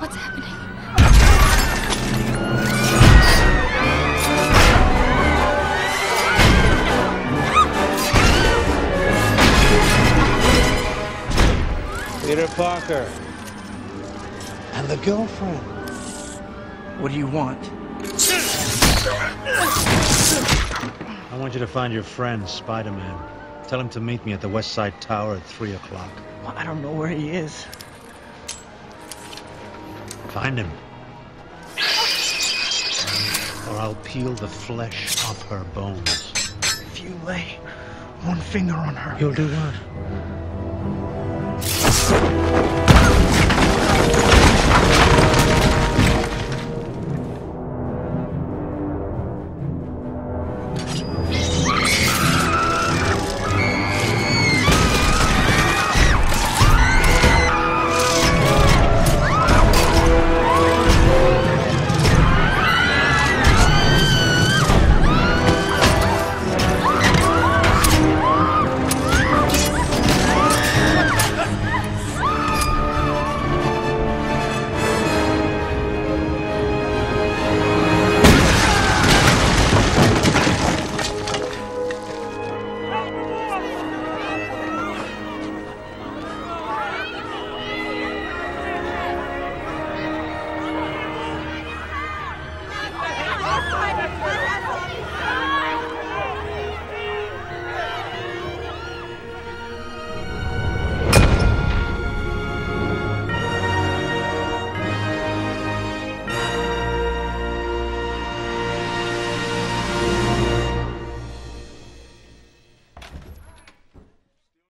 What's happening? Peter Parker. And the girlfriend. What do you want? I want you to find your friend, Spider-Man. Tell him to meet me at the West Side Tower at 3 o'clock. Well, I don't know where he is. Find him. Or I'll peel the flesh off her bones. If you lay one finger on her... You'll do what?